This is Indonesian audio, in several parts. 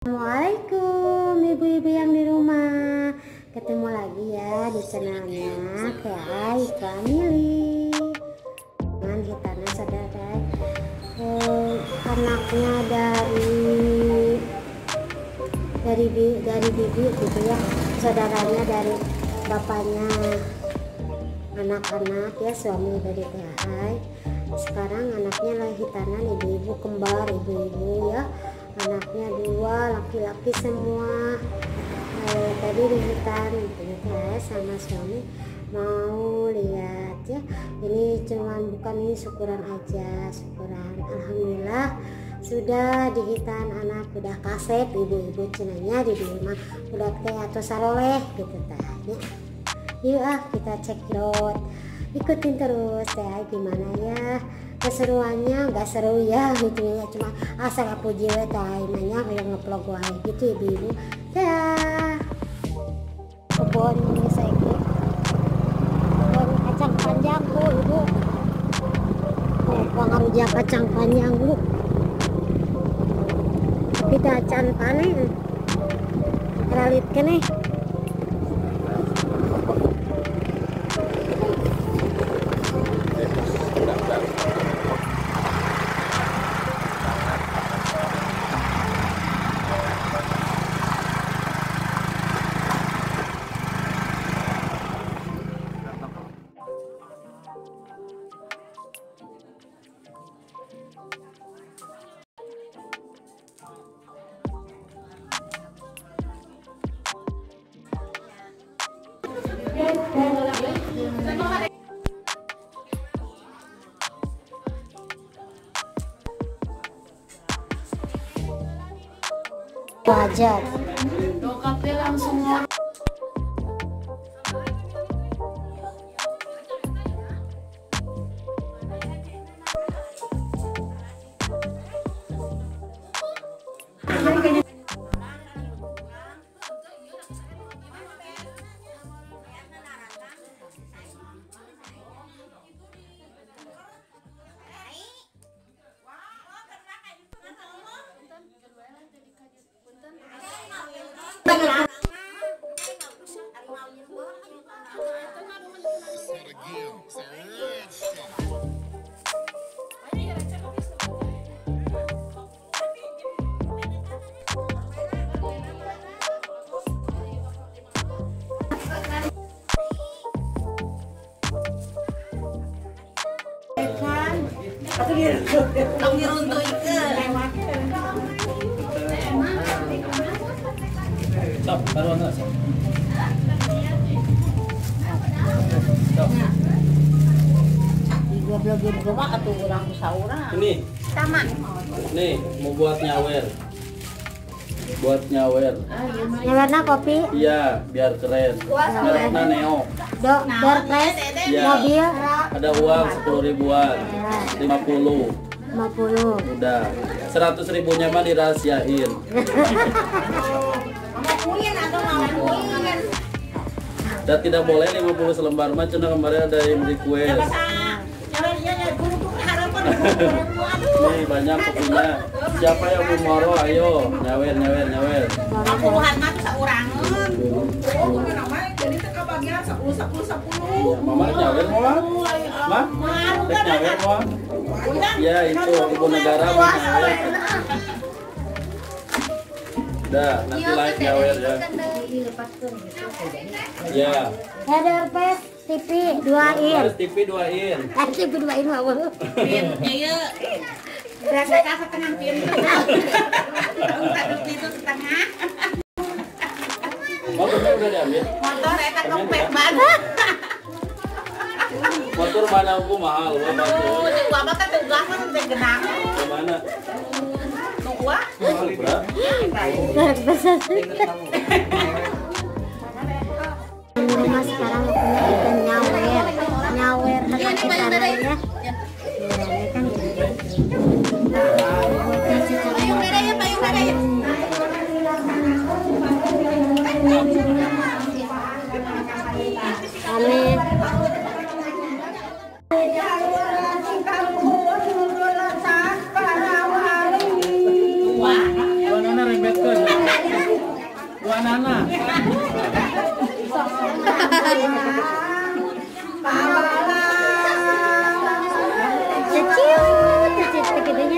Assalamualaikum ibu-ibu yang di rumah. Ketemu lagi ya di channelnya Kai Family. Dengan Hitana saudara, anaknya dari bibi gitu ya, saudaranya dari bapaknya anak-anak ya, suami dari Hai. Sekarang anaknya lahiran ibu-ibu kembar, ibu-ibu ya, anaknya 2 laki-laki semua. Tadi di hutan ya, sama suami mau lihat ya, ini cuman bukan ini syukuran aja, syukuran alhamdulillah sudah dihitan anak udah kasep, ibu-ibu cenanya di rumah udah kayak atau saroleh gitu tanya. Yuk kita cek out, ikutin terus ya gimana ya keseruannya. Nggak seru ya gitu ya, cuma asal puji we taimanya kayak ngeplog wae gitu ibu-ibu ya. Kebun ini saya kebun kacang panjang bu ibu, pengaruhnya kacang panjang bu, kita acan panen keralit kene. Wajar. Dokapnya langsung tong diruntuikeun. Sok, baruan sok. Digoblogin gua mah atuh urang saurang. Ini, Taman. nih mau buat nyawer. Buat nyawer. Nyawerna kopi. Iya, biar keren. Mereknya Neo. Doorpress Iya. mobil Ada uang 10 ribuan. 50. 50. Udah. 100 ribunya mah dirahasiain. Dan tidak boleh 50 selembar mah, cuma kemarin ada yang request. Nih banyak kopinya. Siapa yang mau moro, ayo nyawer. Puluhan mah tuh saurangeun. Jadi teh kabagian 10. Mama nyawer mau? Mah? Tek nyawer mau? Ya itu ibu negara mau nyawer. Udah, nanti live nyawer ya. Ya. Doorpress TV 2-in. Harus TV 2-in. TV 2-in mah. Pintunya ya. Berasa ka setengah pintu. Satu pintu setengah. Motornya udah diambil? Motor eta dompet banget. Motor mana aku mahal, gua motor. Si gua mah teh tugah mah teh genang. Gimana? Nu gua Mahal berat. Rumah sekarang punya ikan nyawer ada kita ya. payung dada ya, payung dada ya. Amin. Banana rembetkeun. Nana. Kecil gedenya.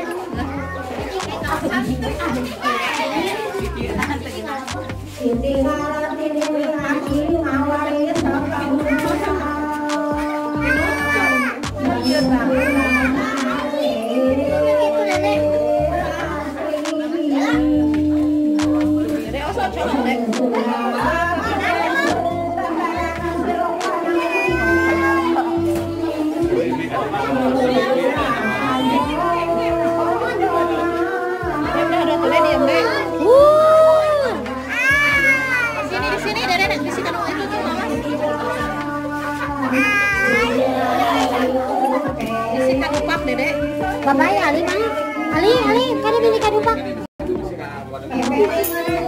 Bapak ya Ali mana? Ali, kada beli kadupak.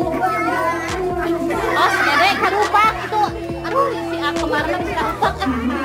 Oh, Dede kadupak itu. Aduh, si aku kemarin kadupak.